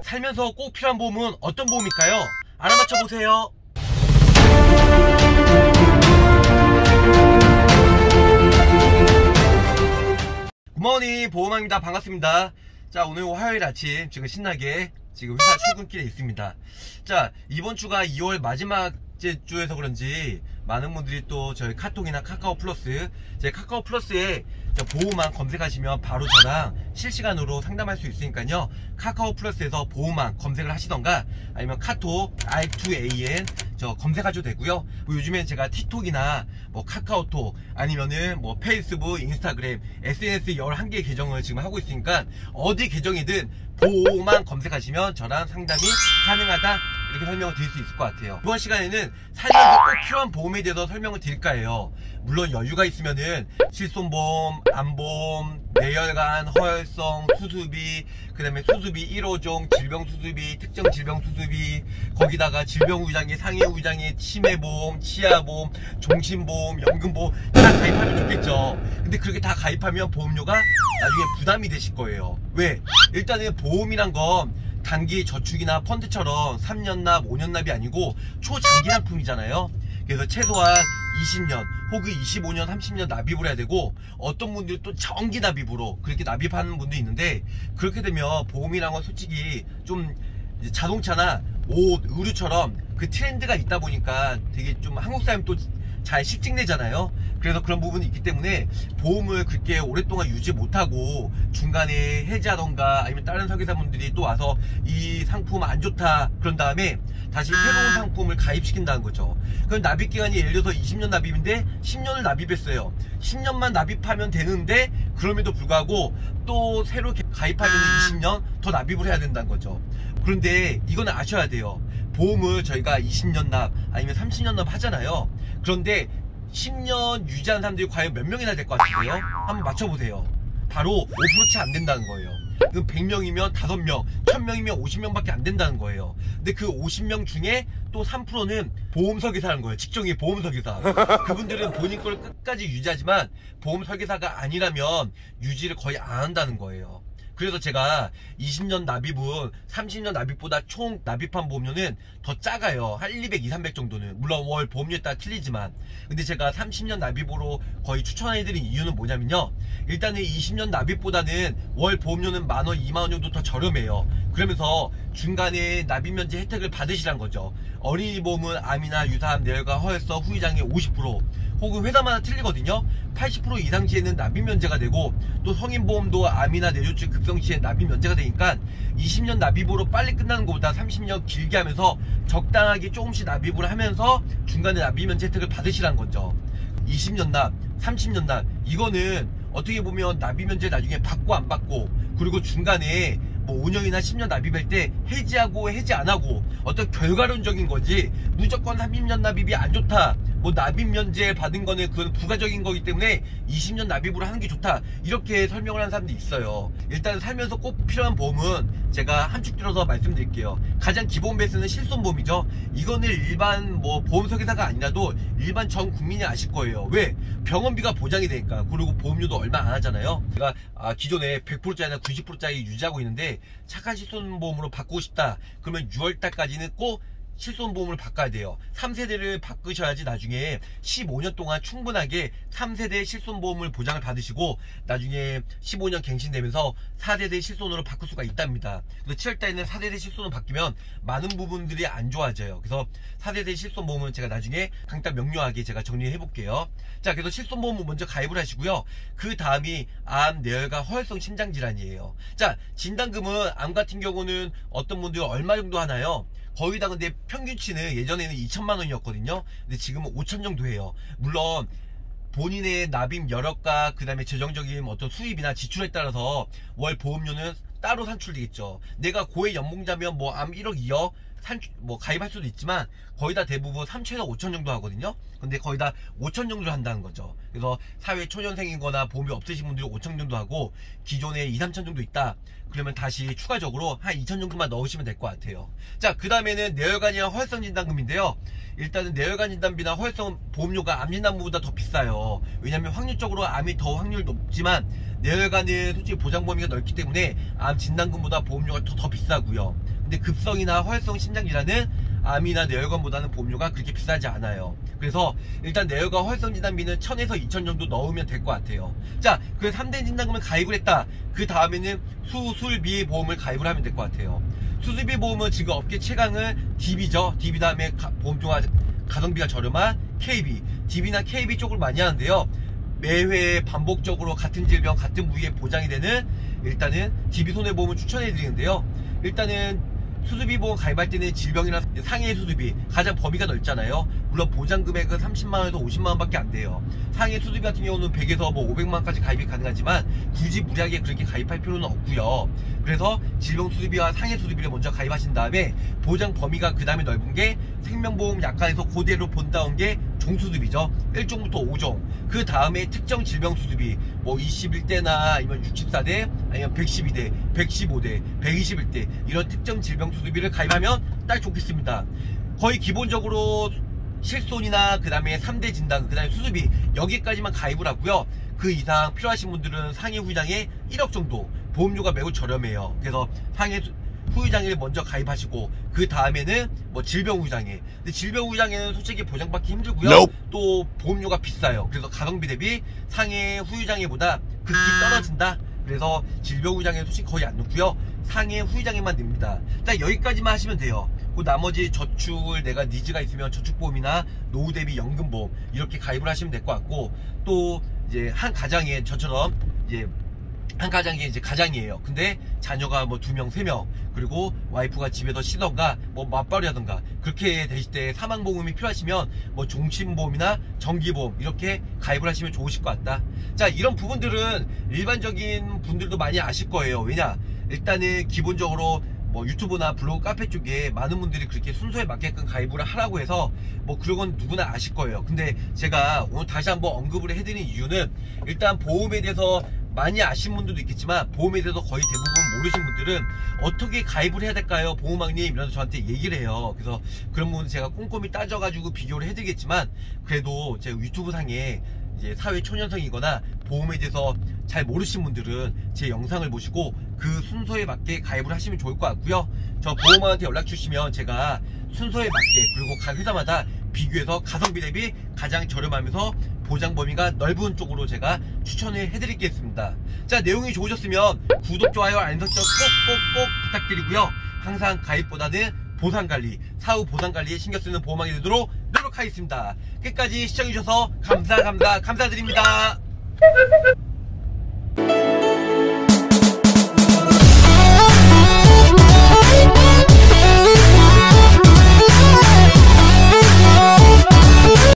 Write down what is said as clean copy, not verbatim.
살면서 꼭 필요한 보험은 어떤 보험일까요? 알아맞혀 보세요. 굿모닝, 보험왕입니다. 반갑습니다. 자, 오늘 화요일 아침 지금 신나게 지금 회사 출근길에 있습니다. 자, 이번 주가 2월 마지막 주에서 그런지 많은 분들이 또 저희 카톡이나 카카오 플러스, 제 카카오 플러스에 보호망 검색하시면 바로 저랑 실시간으로 상담할 수 있으니까요, 카카오 플러스에서 보호망 검색을 하시던가 아니면 카톡 R2AN 저 검색하셔도 되고요. 뭐 요즘엔 제가 틱톡이나 뭐 카카오톡 아니면은 뭐 페이스북, 인스타그램, SNS 11개 계정을 지금 하고 있으니까 어디 계정이든 보호망 검색하시면 저랑 상담이 가능하다, 이렇게 설명을 드릴 수 있을 것 같아요. 이번 시간에는 살면서 꼭 필요한 보험에 대해서 설명을 드릴까 해요. 물론 여유가 있으면은 실손보험, 암보험, 뇌혈관, 허혈성, 수술비, 그 다음에 수술비 1호종, 질병수술비, 특정질병수술비, 거기다가 질병후유장애, 상해후유장애, 치매보험, 치아보험, 종신보험, 연금보험 다 가입하면 좋겠죠. 근데 그렇게 다 가입하면 보험료가 나중에 부담이 되실 거예요. 왜? 일단은 보험이란 건 단기 저축이나 펀드처럼 3년 납, 5년 납이 아니고 초장기 납품이잖아요. 그래서 최소한 20년 혹은 25년, 30년 납입을 해야 되고, 어떤 분들이 또 정기 납입으로 그렇게 납입하는 분도 있는데, 그렇게 되면 보험이란 건 솔직히 좀 자동차나 옷, 의류처럼 그 트렌드가 있다 보니까 되게 좀 한국 사람 또 잘 실증내잖아요. 그래서 그런 부분이 있기 때문에 보험을 그렇게 오랫동안 유지 못하고 중간에 해지하던가 아니면 다른 설계사분들이 또 와서 이 상품 안 좋다 그런 다음에 다시 새로운 상품을 가입시킨다는 거죠. 그럼 납입기간이 예를 들어서 20년 납입인데 10년을 납입했어요. 10년만 납입하면 되는데 그럼에도 불구하고 또 새로 가입하면 20년 더 납입을 해야 된다는 거죠. 그런데 이거는 아셔야 돼요. 보험을 저희가 20년 납 아니면 30년 납 하잖아요. 그런데 10년 유지한 사람들이 과연 몇 명이나 될 것 같으세요? 한번 맞춰보세요. 바로 5%채 안 된다는 거예요. 그럼 100명이면 5명, 1000명이면 50명밖에 안 된다는 거예요. 근데 그 50명 중에 또 3%는 보험 설계사라는 거예요. 직종이 보험 설계사. 그분들은 본인 걸 끝까지 유지하지만 보험 설계사가 아니라면 유지를 거의 안 한다는 거예요. 그래서 제가 20년 납입은 30년 납입보다 총 납입한 보험료는 더 작아요. 한 200, 200 정도는. 물론 월 보험료에 따라 틀리지만. 근데 제가 30년 납입으로 거의 추천해드린 이유는 뭐냐면요, 일단은 20년 납입보다는 월 보험료는 만원, 2만원 정도 더 저렴해요. 그러면서 중간에 납입 면제 혜택을 받으시란 거죠. 어린이 보험은 암이나 유사암, 뇌혈관, 허혈성, 후유장애 50%, 혹은 회사마다 틀리거든요. 80% 이상 시에는 납입 면제가 되고, 또 성인보험도 암이나 뇌졸중 급성 시에 납입 면제가 되니까 20년 납입으로 빨리 끝나는 것보다 30년 길게 하면서 적당하게 조금씩 납입을 하면서 중간에 납입 면제 혜택을 받으시란 거죠. 20년 납, 30년 납, 이거는 어떻게 보면 납입 면제 나중에 받고 안 받고, 그리고 중간에 뭐 5년이나 10년 납입할 때 해지하고 해지 안 하고 어떤 결과론적인 거지, 무조건 30년 납입이 안 좋다, 뭐 납입 면제 받은 거는 그건 부가적인 거기 때문에 20년 납입으로 하는 게 좋다, 이렇게 설명을 하는 사람들이 있어요. 일단 살면서 꼭 필요한 보험은 제가 함축 들어서 말씀드릴게요. 가장 기본 베이스는 실손보험이죠. 이거는 일반 뭐 보험 설계사가 아니라도 일반 전 국민이 아실 거예요. 왜? 병원비가 보장이 되니까. 그리고 보험료도 얼마 안 하잖아요. 제가 기존에 100%짜리나 90%짜리 유지하고 있는데 착한 실손보험으로 바꾸고 싶다 그러면 6월달까지는 꼭 실손보험을 바꿔야 돼요. 3세대를 바꾸셔야지 나중에 15년 동안 충분하게 3세대 실손보험을 보장을 받으시고 나중에 15년 갱신되면서 4세대 실손으로 바꿀 수가 있답니다. 그래서 7월달에는 4세대 실손으로 바뀌면 많은 부분들이 안 좋아져요. 그래서 4세대 실손보험은 제가 나중에 강단 명료하게 제가 정리해 볼게요. 자, 그래서 실손보험을 먼저 가입을 하시고요. 그 다음이 암, 뇌혈관, 허혈성 심장질환이에요. 자, 진단금은 암 같은 경우는 어떤 분들 얼마 정도 하나요? 거의 다 근데 평균치는 예전에는 2천만원이었거든요. 근데 지금은 5천 정도 해요. 물론 본인의 납입 여력과 그 다음에 재정적인 어떤 수입이나 지출에 따라서 월 보험료는 따로 산출되겠죠. 내가 고액 연봉자면 뭐 암 1억, 2억 뭐 가입할 수도 있지만 거의 다 대부분 3천에서 5천 정도 하거든요. 근데 거의 다 5천 정도를 한다는 거죠. 그래서 사회 초년생이거나 보험이 없으신 분들이 5천 정도 하고, 기존에 2, 3천 정도 있다 그러면 다시 추가적으로 한 2천 정도만 넣으시면 될 것 같아요. 자, 그 다음에는 뇌혈관이랑 허혈성 진단금인데요. 일단은 뇌혈관 진단비나 허혈성 보험료가 암 진단금보다 더 비싸요. 왜냐면 확률적으로 암이 더 확률 높지만 뇌혈관은 솔직히 보장 범위가 넓기 때문에 암 진단금보다 보험료가 더 비싸고요. 근데 급성이나 허혈성 심장질환은 암이나 뇌혈관보다는 보험료가 그렇게 비싸지 않아요. 그래서 일단 뇌혈관 허혈성 진단비는 1000에서 2000 정도 넣으면 될 것 같아요. 자, 그 3대 진단금을 가입을 했다. 그 다음에는 수술비 보험을 가입을 하면 될 것 같아요. 수술비 보험은 지금 업계 최강은 DB죠. DB 다음에 보험 중 가성비가 저렴한 KB. DB나 KB 쪽을 많이 하는데요. 매회 반복적으로 같은 질병, 같은 부위에 보장이 되는 일단은 DB 손해보험을 추천해 드리는데요. 일단은 수술비 보험 가입할 때는 질병이나 상해 수술비 가장 범위가 넓잖아요. 물론 보장 금액은 30만원에서 50만원 밖에 안 돼요. 상해 수술비 같은 경우는 100에서 뭐 500만원까지 가입이 가능하지만 굳이 무리하게 그렇게 가입할 필요는 없고요. 그래서 질병 수술비와 상해 수술비를 먼저 가입하신 다음에 보장 범위가 그 다음에 넓은 게 생명보험 약관에서 그대로 본다운 게 종수술비죠. 1종부터 5종. 그 다음에 특정 질병 수술비 뭐 21대나 아니면 64대 아니면 112대 115대 121대 이런 특정 질병 수술비를 가입하면 딱 좋겠습니다. 거의 기본적으로 실손이나 그 다음에 3대 진단 그 다음에 수술비 여기까지만 가입을 하고요. 그 이상 필요하신 분들은 상해 후유장애 1억 정도 보험료가 매우 저렴해요. 그래서 상해 후유장애를 먼저 가입하시고 그 다음에는 뭐 질병 후유장애. 근데 질병 후유장애는 솔직히 보장받기 힘들고요. 또 보험료가 비싸요. 그래서 가성비 대비 상해 후유장애보다 극히 떨어진다. 그래서 질병 후유장애는 솔직히 거의 안 넣고요. 상해 후유장애만 냅니다. 자, 여기까지만 하시면 돼요. 그 나머지 저축을 내가 니즈가 있으면 저축보험이나 노후 대비 연금보험 이렇게 가입을 하시면 될 것 같고, 또 이제 한 가장에 저처럼 이제 한 가장이 이제 가장이에요. 근데 자녀가 뭐 2명, 3명, 그리고 와이프가 집에서 쉬던가 뭐 맞벌이 하던가 그렇게 되실 때 사망보험이 필요하시면 뭐 종신보험이나 정기보험 이렇게 가입을 하시면 좋으실 것 같다. 자, 이런 부분들은 일반적인 분들도 많이 아실 거예요. 왜냐, 일단은 기본적으로 뭐 유튜브나 블로그 카페 쪽에 많은 분들이 그렇게 순서에 맞게끔 가입을 하라고 해서 뭐 그런 건 누구나 아실 거예요. 근데 제가 오늘 다시 한번 언급을 해드린 이유는 일단 보험에 대해서 많이 아신 분들도 있겠지만 보험에 대해서 거의 대부분 모르신 분들은 어떻게 가입을 해야 될까요? 보험왕님 이러면서 저한테 얘기를 해요. 그래서 그런 부분은 제가 꼼꼼히 따져가지고 비교를 해드리겠지만 그래도 제 유튜브 상에 이제 사회 초년생이거나 보험에 대해서 잘 모르신 분들은 제 영상을 보시고 그 순서에 맞게 가입을 하시면 좋을 것 같고요. 저 보험왕한테 연락 주시면 제가 순서에 맞게 그리고 각 회사마다 비교해서 가성비 대비 가장 저렴하면서 보장 범위가 넓은 쪽으로 제가 추천을 해드리겠습니다. 자, 내용이 좋으셨으면 구독, 좋아요, 알림 설정 꼭꼭꼭 부탁드리고요. 항상 가입보다는 보상관리, 사후 보상관리에 신경쓰는 보험왕이 되도록 노력하겠습니다. 끝까지 시청해주셔서 감사드립니다.